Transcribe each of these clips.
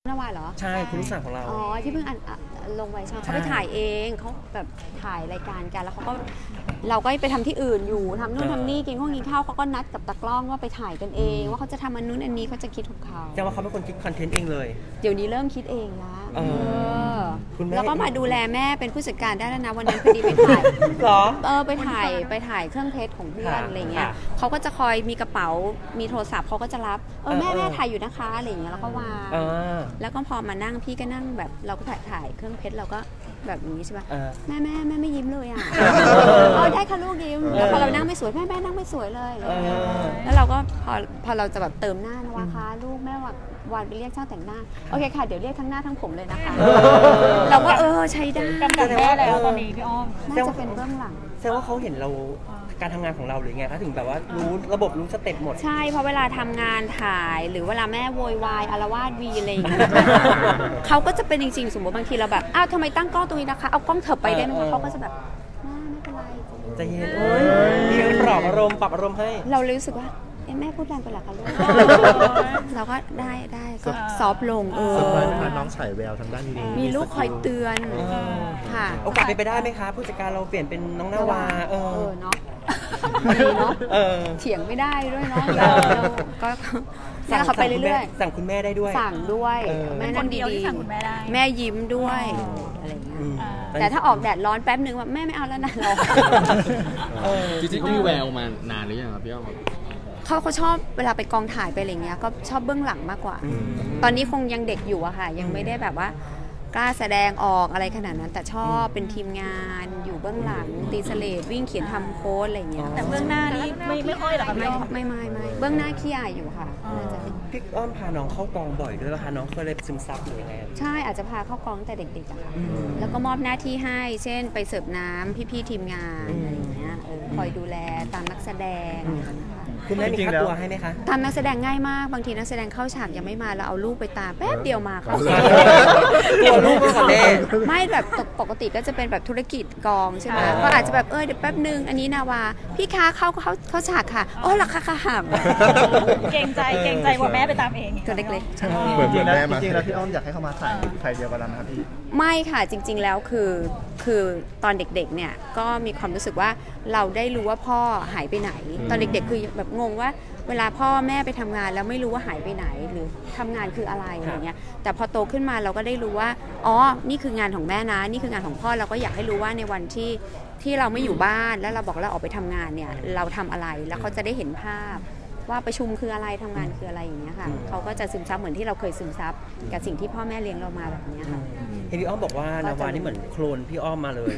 นวาเหรอใช่คุณลูกสาวของเราอ๋อที่เพิ่งลงไว้ใช่ไหมเขาไปถ่ายเองเขาแบบถ่ายรายการกันแล้วเขาก็เราก็ไปทำที่อื่นอยู่ทำนู่นทำนี่กินข้าวเขาก็นัดกับตากล้องว่าไปถ่ายกันเองว่าเขาจะทำอันนู้นอันนี้เขาจะคิดของเขาแต่ว่าเขาเป็นคนคิดคอนเทนต์เองเลยเดี๋ยวนี้เริ่มคิดเองแล้วแล้วก็มาดูแลแม่เป็นผู้จัดการได้แล้วนะวันนั้นพอดีไปถ่ายหรอไปถ่ายเครื่องเพชรของเพื่อนอะไรเงี้ยเขาก็จะคอยมีกระเป๋ามีโทรศัพท์เขาก็จะรับแม่ถ่ายอยู่นะคะอะไรเงี้ยแล้วก็วางแล้วก็พอมานั่งพี่ก็นั่งแบบเราก็ถ่ายเครื่องเพชรเราก็แบบนี้ใช่ป่ะแม่ไม่ยิ้มเลยอ่ะได้ค่ะลูกยิ้มแล้วพอเรานั่งไม่สวยแม่นั่งไม่สวยเลยแล้วเราก็พอเราจะแบบเติมหน้านะว่าคะลูกแม่วันไปเรียกช่างแต่งหน้าโอเคค่ะเดี๋ยวเรียกทั้งหน้าทั้งผมเลยนะคะเราก็ใช้ได้กำกับแม่แล้วตอนนี้พี่อ้อมน่าจะเป็นเบื้องหลังแสดงว่าเขาเห็นเราการทำงานของเราหรือไงคะถึงแบบว่ารู้ระบบรู้สเต็ปหมดใช่เพราะเวลาทำงานถ่ายหรือเวลาแม่โวยวายอาละวาดวีอะไรอย่างเงี้ยเขาก็จะเป็นจริงๆสมมติบางทีเราแบบอ้าวทำไมตั้งกล้องตรงนี้นะคะเอากล้องเถิบไปได้ไหมเขาก็จะแบบไม่เป็นไรใจเย็นมีปรับอารมณ์ให้เรารู้สึกว่าแม่พูดแรงไปหรอคะลูกเราก็ได้ก็ซอฟลงพาน้องฉายแววทางด้านนี้มีลูกคอยเตือนค่ะโอกาสเป็นไปได้ไหมคะผู้จัดการเราเปลี่ยนเป็นน้องนาวาเนาะเถียงไม่ได้ด้วยเนาะก็สั่งเขาไปเรื่อยๆสั่งคุณแม่ได้ด้วยสั่งด้วยแม่นั่งดีๆแม่ยิ้มด้วยอะไรอย่างเงี้ยแต่ถ้าออกแดดร้อนแป๊บนึงว่าแม่ไม่เอาแล้วนะเราจริงๆมีแววมานานหรือยังครับพี่อ้อมเขาชอบเวลาไปกองถ่ายไปอะไรเงี้ยก็ชอบเบื้องหลังมากกว่าตอนนี้คงยังเด็กอยู่อะค่ะยังไม่ได้แบบว่ากล้าแสดงออกอะไรขนาดนั้นแต่ชอบเป็นทีมงานอยู่เบื้องหลังตีสเลดวิ่งเขียนทำโค้ดอะไรเงี้ยแต่เบื้องหน้านี้ไม่ค่อยหรอกไม่เบื้องหน้าขี้อายอยู่ค่ะพี่อ้อมพาน้องเข้ากองบ่อยด้วยแล้วพาน้องเคยเลยซึมซับหรือยังไงใช่อาจจะพาเข้ากองแต่เด็กๆอะค่ะแล้วก็มอบหน้าที่ให้เช่นไปเสิร์ฟน้ำพี่ๆทีมงานอะไรเงี้ยคอยดูแลตามนักแสดงคุณแม่มีค่าตัวให้ไหมคะตามนักแสดงง่ายมากบางทีนักแสดงเข้าฉากยังไม่มาเราเอาลูกไปตามแป๊บเดียวมาเขาตัวลูกก็แน่ไม่แบบปกติก็จะเป็นแบบธุรกิจกองใช่ไหมก็อาจจะแบบเดี๋ยวแป๊บนึงอันนี้นาวาพี่ค้าเข้าฉากค่ะโอ้ราคาห่างเกรงใจว่าแม่ไปตามเองตัวเล็กๆเหมือนแม่มาจริงๆแล้วพี่อ้อมอยากให้เขามาถ่ายไทยเดียวกันนะครับพี่ไม่ค่ะจริงๆแล้วคือตอนเด็กๆเนี่ยก็มีความรู้สึกว่าเราได้รู้ว่าพ่อหายไปไหนตอนเด็กๆคือแบบงงว่าเวลาพ่อแม่ไปทำงานแล้วไม่รู้ว่าหายไปไหนหรือทำงานคืออะไรอย่างเงี้ยแต่พอโตขึ้นมาเราก็ได้รู้ว่าอ๋อนี่คืองานของแม่นะนี่คืองานของพ่อเราก็อยากให้รู้ว่าในวันที่เราไม่อยู่บ้านแล้วเราบอกเราออกไปทำงานเนี่ยเราทำอะไรแล้วเขาจะได้เห็นภาพว่าประชุมคืออะไรทำงานคืออะไรอย่างเงี้ยค่ะเขาก็จะซึมซับเหมือนที่เราเคยซึมซับกับสิ่งที่พ่อแม่เลี้ยงเรามาแบบนี้ค่ะเห็นพี่อ้อมบอกว่านาวานี่เหมือนโคลนพี่อ้อมมาเลย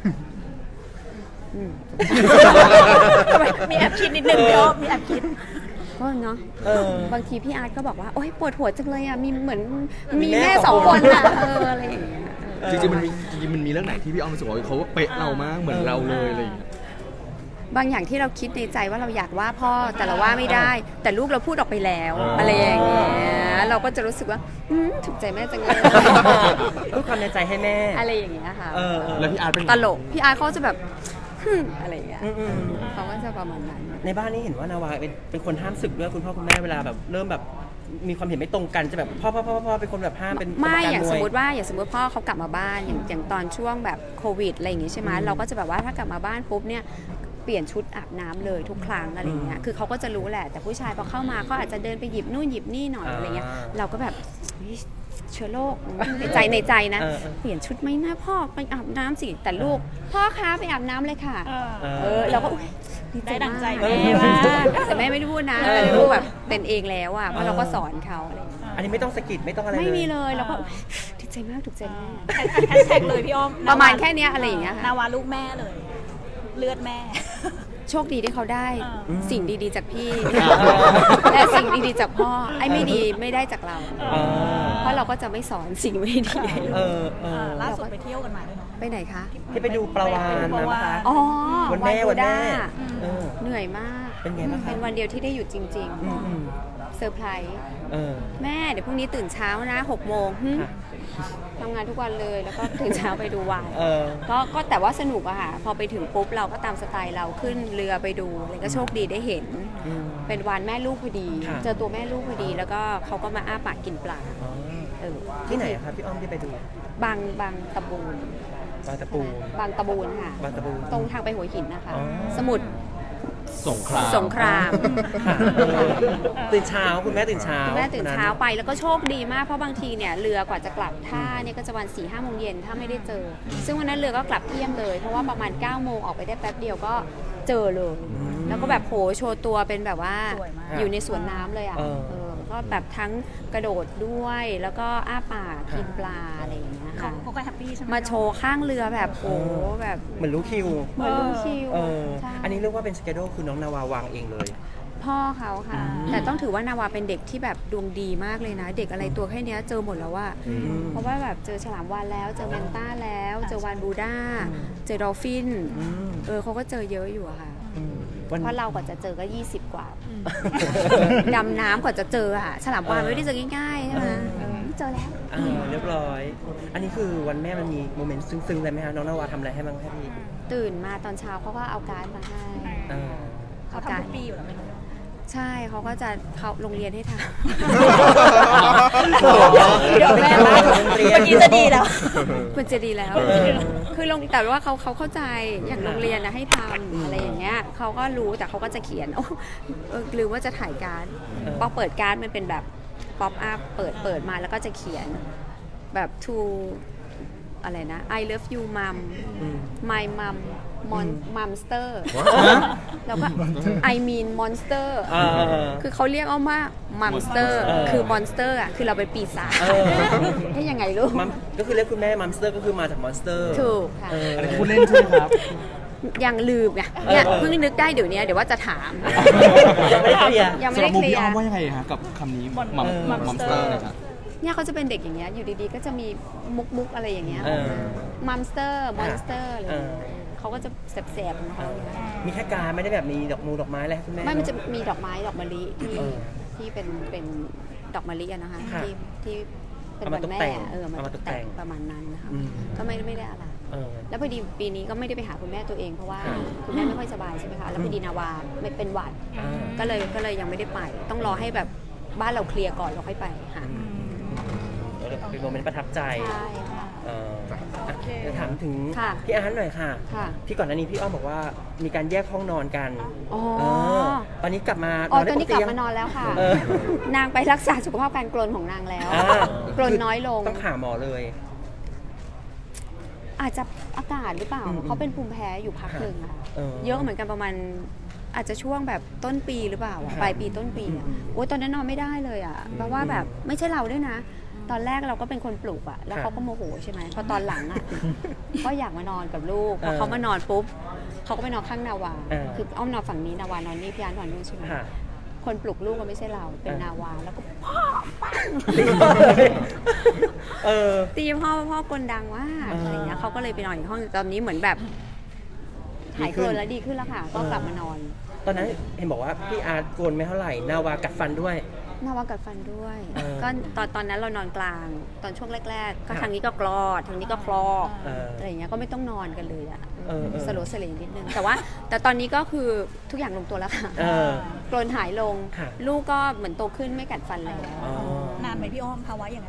มีแอบคิดนิดนึงพี่อ้อมมีแอบคิดก็เนาะบางทีพี่อาร์ตก็บอกว่าโอ๊ยปวดหัวจังเลยอ่ะมีเหมือนมีแม่2 คนอ่ะอะไรอย่างเงี้ยจริงๆมันมีเรื่องไหนที่พี่อ้อมรู้สึกว่าเขาเป๊ะเรามากเหมือนเราเลยอะไรอย่างเงี้ยบางอย่างที่เราคิดในใจว่าเราอยากว่าพ่อแต่เราว่าไม่ได้แต่ลูกเราพูดออกไปแล้วอะไรอย่างเงี้ยเราก็จะรู้สึกว่าถูกใจแม่จังเลยพูดความในใจให้แม่อะไรอย่างเงี้ยค่ะแล้วพี่อาร์ตเป็นตลกพี่อาร์ตเขาจะแบบอะไรอย่างเงี้ยเขาก็จะประมาณนั้นในบ้านนี้เห็นว่านาวาเป็นคนห้ามศึกด้วยคุณพ่อคุณแม่เวลาแบบเริ่มแบบมีความเห็นไม่ตรงกันจะแบบพ่อเป็นคนแบบห้ามเป็นไม่อย่างสมมติพ่อเขากลับมาบ้านอย่างตอนช่วงแบบโควิดอะไรอย่างงี้ใช่ไหมเราก็จะแบบว่าถ้ากลับมาบ้านปุ๊บเนี่ยเปลี่ยนชุดอาบน้ำเลยทุกครั้งอะไรเงี้ยคือเขาก็จะรู้แหละแต่ผู้ชายพอเข้ามาเขาอาจจะเดินไปหยิบนู่นหยิบนี่หน่อยอะไรเงี้ยเราก็แบบเชื้อโรคในใจนะเปลี่ยนชุดไหมนะพ่อไปอาบน้ำสิแต่ลูกพ่อคะไปอาบน้ำเลยค่ะเราก็ได้ดังใจแม่มากแต่แม่ไม่ได้พูดนะแต่ลูกแบบเป็นเองแล้วอ่ะเพราะเราก็สอนเขาอะไรอันนี้ไม่ต้องสกิดไม่ต้องอะไรไม่มีเลยเราก็ถูกใจมากถูกใจมากแฮชแท็กเลยพี่อ้อมประมาณแค่นี้อะไรอย่างเงี้ยนาวาลูกแม่เลยเลือดแม่โชคดีที่เขาได้สิ่งดีๆจากพี่และสิ่งดีๆจากพ่อไอ้ไม่ดีไม่ได้จากเราเพราะเราก็จะไม่สอนสิ่งไม่ดีล่าสุดไปเที่ยวกันมาด้วยเนาะไปไหนคะที่ไปดูปลาวาฬนะคะอ๋อวันแม่เหนื่อยมากเป็นไงบ้างคะเป็นวันเดียวที่ได้หยุดจริงๆเซอร์ไพรส์แม่เดี๋ยวพรุ่งนี้ตื่นเช้านะ6 โมงทำงานทุกวันเลยแล้วก็ตื่นเช้าไปดูวานก็แต่ว่าสนุกอะค่ะพอไปถึงปุ๊บเราก็ตามสไตล์เราขึ้นเรือไปดูเลยก็โชคดีได้เห็นเป็นวานแม่ลูกพอดีเจอตัวแม่ลูกพอดีแล้วก็เขาก็มาอ้าปากกินปลาที่ไหนอะครับพี่อ้อมที่ไปดูบางตะบูนบางตะปูบางตะบูนค่ะบางตะปูตรงทางไปหัวหินนะคะอ๋อสมุทรสงครามสงครามค่ะตื่นเช้าคุณแม่ตื่นเช้าคุณแม่ตื่นเช้าไปแล้วก็โชคดีมากเพราะบางทีเนี่ยเรือกว่าจะกลับท่าเนี่ยก็จะวัน4-5 โมงเย็นถ้าไม่ได้เจอ ซึ่งวันนั้นเรือก็กลับเที่ยงเลยเพราะว่าประมาณ9 โมงออกไปได้แป๊บเดียวก็เจอเลย แล้วก็แบบโหโชว์ตัวเป็นแบบว่าสวยมากอยู่ในสวนน้ำเลยอ่ะ ก็แบบทั้งกระโดดด้วยแล้วก็อ้าปากกินปลาอะไรอย่างเงี้ยค่ะเขาก็แฮปปี้ใช่ไหมมาโชว์ข้างเรือแบบโหแบบเหมือนรู้คิวเหมือนลูกชิวใช่อันนี้เรียกว่าเป็นสเกดูคือน้องนาวาวางเองเลยพ่อเขาค่ะ แต่ต้องถือว่านาวาเป็นเด็กที่แบบดวงดีมากเลยนะ เด็กอะไรตัวแค่เนี้ยเจอหมดแล้วว่า เพราะว่าแบบเจอฉลามวาฬแล้วเจอแมนต้าแล้วเจอวานบูด้าเจอดอลฟินเขาก็เจอเยอะอยู่อะค่ะเพราะเรากว่าจะเจอก็20 กว่าดำน้ำกว่าจะเจอค่ะฉลามวาฬไม่ได้เจอง่ายๆใช่ไหมเจอแล้วเรียบร้อย อันนี้คือวันแม่มันมีโมเมนต์ซึ้งๆเลยไหมคะน้องนาวาทำอะไรให้บ้างคะพี่ตื่นมาตอนเช้าเขาก็เอาการ์ดมาให้เขาทำทุกปีอยู่แล้วไหมคะใช่เขาก็จะเขาโรงเรียนให้ทเดี๋ยวแม่มาเมื่อกี้จะดีแล้วำคุณจะดีแล้ว คือแต่ว่าเขาเข้าใจอย่างโรงเรียนนะให้ทำอะไรอย่างเงี้ยเขาก็รู้แต่เขาก็จะเขียนหรือว่าจะถ่ายการ์ดพอเปิดการ์ดมันเป็นแบบป๊อปอัพเปิดมาแล้วก็จะเขียนแบบ to อะไรนะ I love you mom my mom monster แล้วก็ I mean monster คือเขาเรียกอ้อมว่า monster คือ monster อ่ะคือเราเป็นปีศาจให้ยังไงลูกก็คือเรียกคุณแม่มัมสเตอร์ก็คือมาจากมอนสเตอร์ถูกค่ะอันนี้คุณเล่นใช่ไหมครับยังลืมไงเนี่ยเพิ่งนึกได้เดี๋ยวว่าจะถามยังไม่ได้เคลียร์ยังไม่สำหรัได้บมุมเคลีพี่ยอ้อมร์ว่ายังไงฮะกับคำนี้มัมสเตอร์นะครับเนี่ยเขาจะเป็นเด็กอย่างเงี้ยอยู่ดีๆก็จะมีมุกอะไรอย่างเงี้ยมัมสเตอร์มอนสเตอร์อะไรอย่างเงี้ยเขาก็จะแสบๆของเขามีแค่การไม่ได้แบบมีดอกไม้อะไรให้คุณแม่ไม่มันจะมีดอกไม้ดอกมะลิที่เป็นดอกมะลิอะนะคะที่เป็นวันแม่มาตกแต่งประมาณนั้นนะคะก็ไม่ได้อะไรแล้วพอดีปีนี้ก็ไม่ได้ไปหาคุณแม่ตัวเองเพราะว่าคุณแม่ไม่ค่อยสบายใช่ไหมคะแล้วพอดีนาวาไม่เป็นหวัดก็เลยยังไม่ได้ไปต้องรอให้แบบบ้านเราเคลียร์ก่อนเราค่อยไปหาเป็นโมเมนต์ประทับใจใช่ค่ะจะถามถึงค่ะพี่อาร์ตหน่อยค่ะค่ะที่ก่อนหน้านี้พี่อ้อมบอกว่ามีการแยกห้องนอนกันอ๋อตอนนี้กลับมาตอนนี้กลับมานอนแล้วค่ะ นางไปรักษาสุขภาพการกรนของนางแล้วกรนน้อยลงต้องหาหมอเลยอาจจะอากาศหรือเปล่าเขาเป็นภูมิแพ้อยู่พักหนึ่งอะเยอะเหมือนกันประมาณอาจจะช่วงแบบต้นปีหรือเปล่าปลายปีต้นปีอะโอ้ยตอนนั้นนอนไม่ได้เลยอะเพราะว่าแบบไม่ใช่เราด้วยนะ ตอนแรกเราก็เป็นคนปลุกอะแล้วเขาก็โมโหใช่ไหมพอตอนหลังอะก็อยากมานอนกับลูกพอเขามานอนปุ๊บเขาก็ไปนอนข้างนาวาคืออ้อมนอนฝั่งนี้นาวานอนนี่พี่อาร์ตนอนนู่นใช่ไหมคนปลุกลูกก็ไม่ใช่เราเป็นนาวาแล้วก็พ่อตีพ่อกลดังมากอะไรเงี้ยเขาก็เลยไปนอนอีกห้องตอนนี้เหมือนแบบหายกรนแล้วดีขึ้นแล้วค่ะก็กลับมานอนตอนนั้นเห็นบอกว่าพี่อาร์ตโกนไม่เท่าไหร่นาวากัดฟันด้วยนาวากัดฟันด้วยก็ตอนนั้นเรานอนกลางตอนช่วงแรกๆก็ทางนี้ก็กรอดทางนี้ก็คลออะไรอย่างเงี้ยก็ไม่ต้องนอนกันเลยอะสโลว์สเลนิดนึงแต่ตอนนี้ก็คือทุกอย่างลงตัวแล้วค่ะกรนหายลงลูกก็เหมือนโตขึ้นไม่กัดฟันแล้วนานไหมพี่อ้อมภาวะอย่างนั้น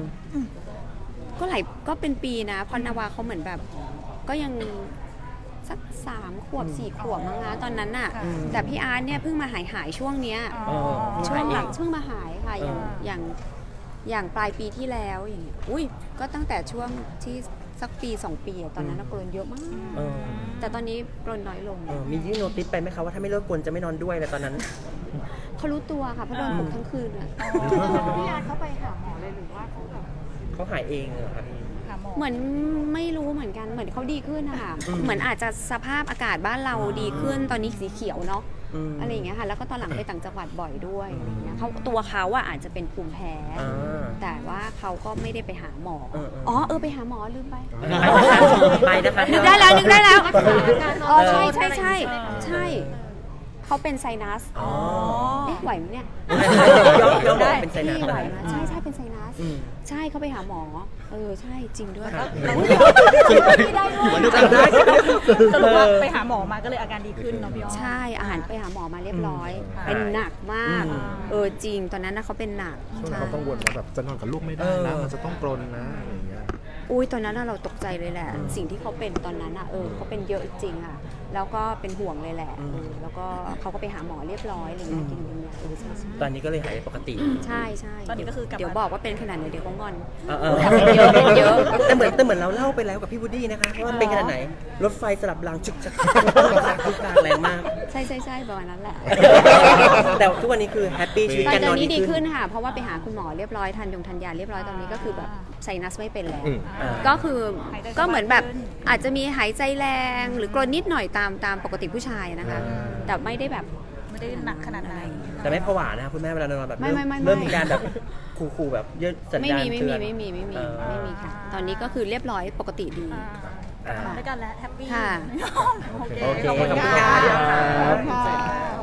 ก็เป็นปีนะพอนาวาเขาเหมือนแบบก็ยังสัก3 ขวบ 4 ขวบมั้งนะตอนนั้นน่ะแต่พี่อาร์ตเนี่ยเพิ่งมาหายช่วงเนี้ยช่วงหลังเพิ่งมาหายค่ะอย่างปลายปีที่แล้วอย่างเงี้ยอุ้ยก็ตั้งแต่ช่วงที่สักปี 2 ปีตอนนั้นกรนเยอะมากแต่ตอนนี้กรนน้อยลงมียื่นโนติสไปไหมคะว่าถ้าไม่เลิกกรนจะไม่นอนด้วยเลยตอนนั้นเขารู้ตัวค่ะเพราะโดนปลุกทั้งคืนอ่ะพี่อาร์ตเขาไปหาหมอเลยหรือว่าเขาหายเองเหรอคะพี่เหมือนไม่รู้เหมือนกันเหมือนเขาดีขึ้นนะคะเหมือนอาจจะสภาพอากาศบ้านเราดีขึ้นตอนนี้สีเขียวเนาะอะไรอย่างเงี้ยค่ะแล้วก็ตอนหลังไปต่างจังหวัดบ่อยด้วยอะไรเงี้ยตัวเขาอาจจะเป็นภูมิแพ้แต่ว่าเขาก็ไม่ได้ไปหาหมอไปหาหมอลืมไปนะคะนึกได้แล้วใช่เขาเป็นไซนัสไหวไหมเนี่ยยอมเป็นไซนัสไหวไหมใช่เป็นไซนัสอืมใช่เขาไปหาหมอใช่จริงด้วยไม่ได้ด้วยอยู่อันเดียวกันได้สรุปว่าไปหาหมอมาก็เลยอาการดีขึ้นเนาะพี่อ้อมใช่อาหารไปหาหมอมาเรียบร้อย เป็นหนักมาก จริงตอนนั้นนะเขาเป็นหนักช่วงนั้นเขากังวลว่าแบบจะนอนกับลูกไม่ได้นะ มันจะต้องกรนนะอะไรอย่างเงี้ยอุ้ยตอนนั้นน่ะเราตกใจเลยแหละ สิ่งที่เขาเป็นตอนนั้นเขาเป็นเยอะจริงอ่ะแล้วก็เป็นห่วงเลยแหละแล้วก็เขาก็ไปหาหมอเรียบร้อยอะไรเงี้ยกินยาใช่ตอนนี้ก็เลยหายปกติใช่ใช่ตอนนี้ก็คือกลับมาเดี๋ยวบอกว่าเป็นขนาดไหนเดี๋ยวเขางอนเป็นเยอะเป็นเยอะแต่เหมือนเราเล่าไปแล้วกับพี่วูดดี้นะคะว่าเป็นขนาดไหนรถไฟสลับรางชึกชักทุกการแรงมากใช่ใช่ใช่ประมาณนั้นแหละแต่ทุกวันนี้คือแฮปปี้ชีวิตการตนออน นนี้ดีดีขึ้ขึ้นนค่ะ เพราะว่าไปหาคุณหมอเรียบร้อยทานยาเรียบร้อยตอนนี้ก็คือแบบไซนัสไม่เป็นแล้วอ่าก็คือหายใจสบายก็เหมือนแบบขึ้นอาจจะมีหายใจแรงหรือกรนนิดหน่อยตามปกติผู้ชายนะคะ แต่ไม่ได้แบบไม่ได้หนักขนาดนั้นแต่ไม่ผวานะคุณแม่เวลานอนแบบไม่เริ่มมีการแบบขู่แบบยืดสัญไม่ญาณมีไม่เตืมีอนไม่มีไม่มีเออไม่มีค่ะ ตอนนี้ก็คือเรียบร้อยปกติดีอ่าด้วยกันแล้วแฮปปี้ค่ะโอเคโอเคขอบคุณขอบคุณค่ะค่ะค่ะ